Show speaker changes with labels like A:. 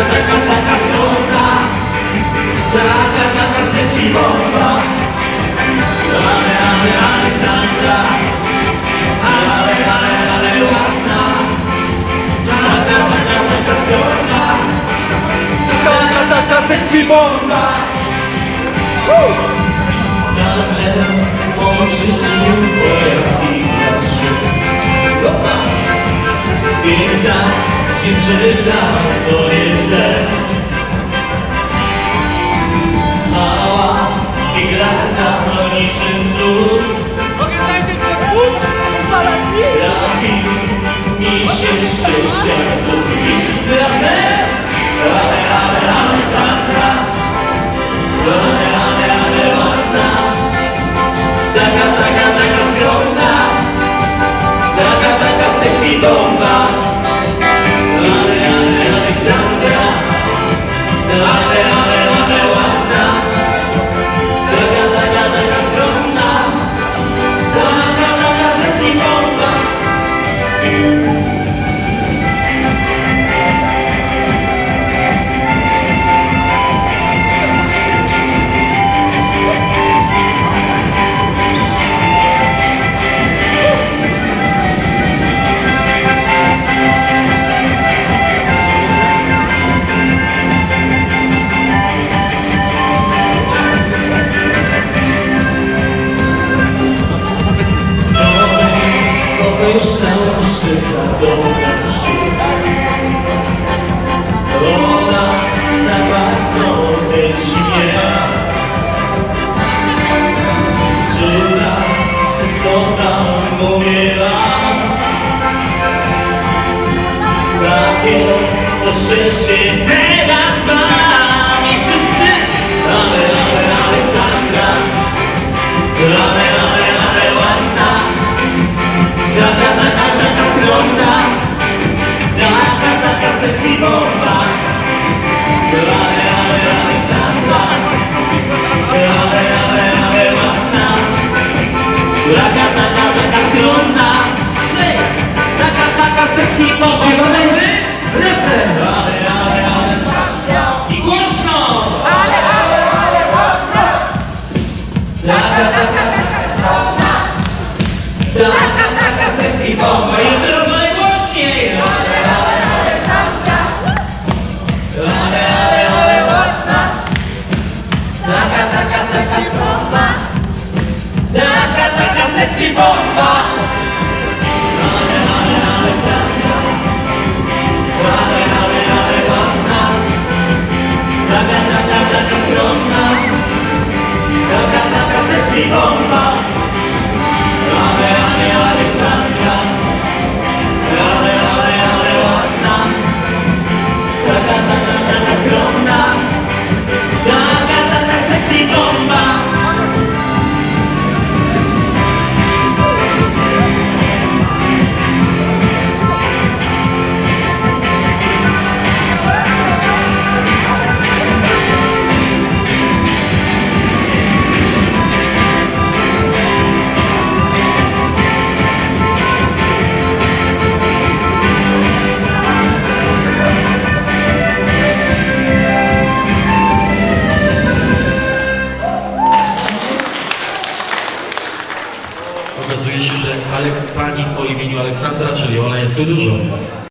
A: taka skromna, taka sexy bomba. Ale Aleksandra, ale ładna. Taka skromna, taka sexy bomba. Nagle w moim życiu pojawiła się piękna dziewczyna, to jest sen. Mała, piękna, niczym cud. Trafi mi się szczęście, i wszyscy razem. Ale Aleksandra, ale ładna. Taka skromna, taka sexy bomba. Ale Aleksandra, ale ładna. Taka skromna, taka sexy bomba. Myślał, że zadowolę się. Ona tak bardzo kręci mnie. Córa seksowna umiera. Takie to szczęście teraz mam i wszyscy. Ale Aleksandra, ale ładna. Taka skromna, taka sexy bomba. Ale Aleksandra, ale ładna. Taka skromna, taka sexy bomba. Refren. Ale i głośno. Ale ładna. Taka sexy bomba, jeszcze raz najgłośniej. Ale ładna. Taka sexy bomba. Taka sexy bomba. Ale Aleksandra, ale ładna. Taka skromna. Taka sexy bomba. Ale Aleksandra, ale ładna. Taka skromna. Taka sexy bomba.
B: Okazuje się, że pani o imieniu Aleksandra, czyli ona jest tu dużo.